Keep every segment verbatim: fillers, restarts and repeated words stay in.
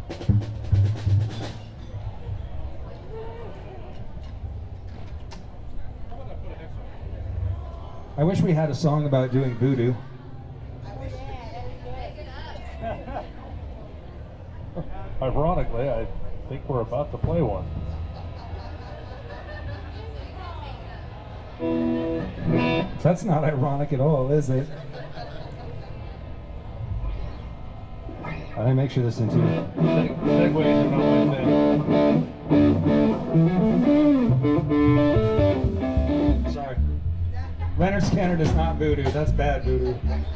I wish we had a song about doing voodoo. Ironically, I think we're about to play one. That's not ironic at all, is it? Let me make sure this into it. Segways are not my thing. Sorry. Leonard Skinner is not voodoo. That's bad voodoo.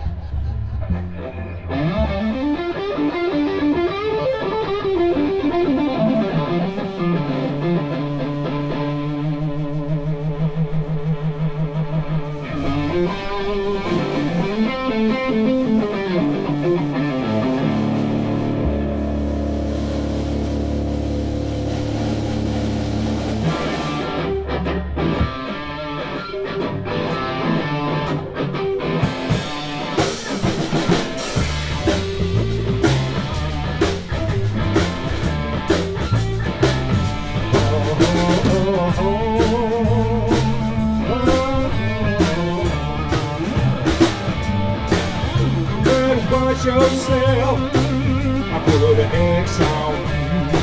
Yourself, I put an X on you.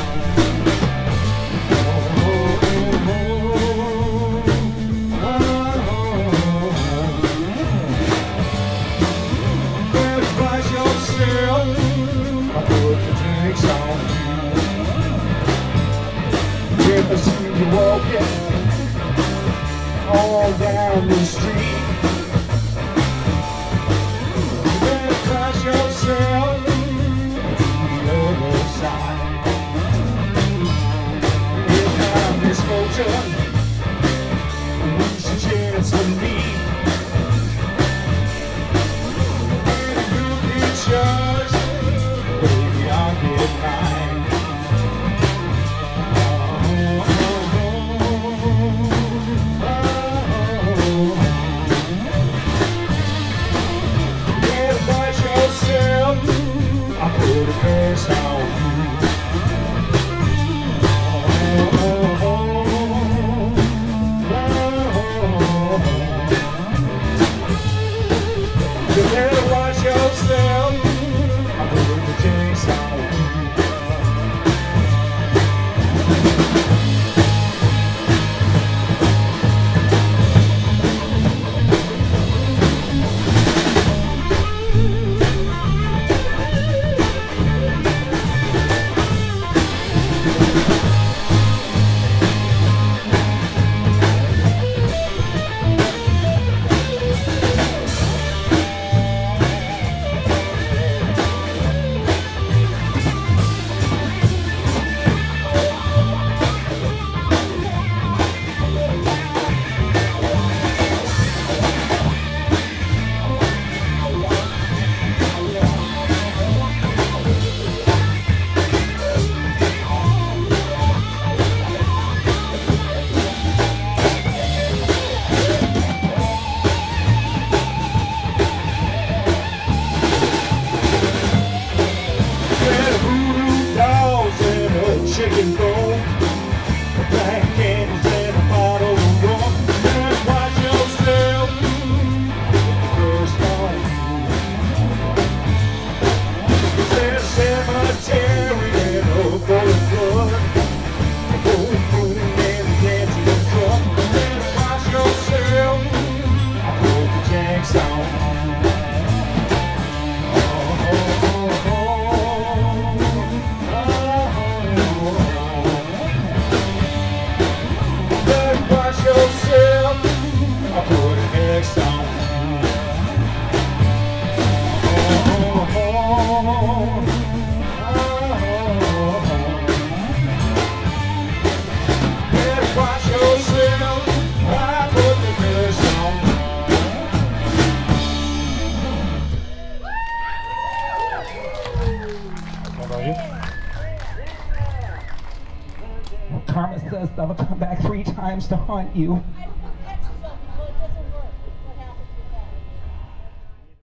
Oh, oh, oh, oh, oh. Sacrifice yourself, I put the X on you. If I see you walking all down the street, yourself to the other side. If I'm misfortune, lose your chance to meet. And if you get yours, baby, I'll get mine. Oh, oh, oh, oh, oh. Yeah, but yourself, I put a curse on you. Oh, oh, oh, oh, oh. You better watch yourself, I put the jinx on you. Chicken bone, black candies and a bottle of rum. Just watch yourself, first on you. There's a cemetery and a bowl of blood, a gold moon and a dancing drum. Just watch yourself, I put the janks on. Karma says I'll come back three times to haunt you.